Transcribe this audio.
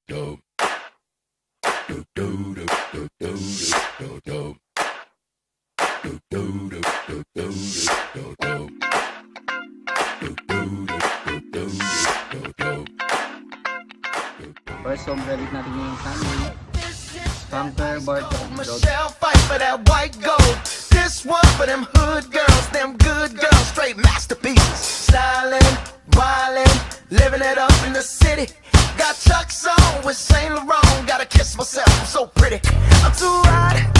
First song credit natin yung Sunny Conquer Barton. Michelle fight for that white gold. This one for them hood girls, them good girls, straight masterpieces. Styling, wildin', living it up in the city. Got Chuck's on with Saint Laurent. Gotta kiss myself, I'm so pretty. I'm too hot.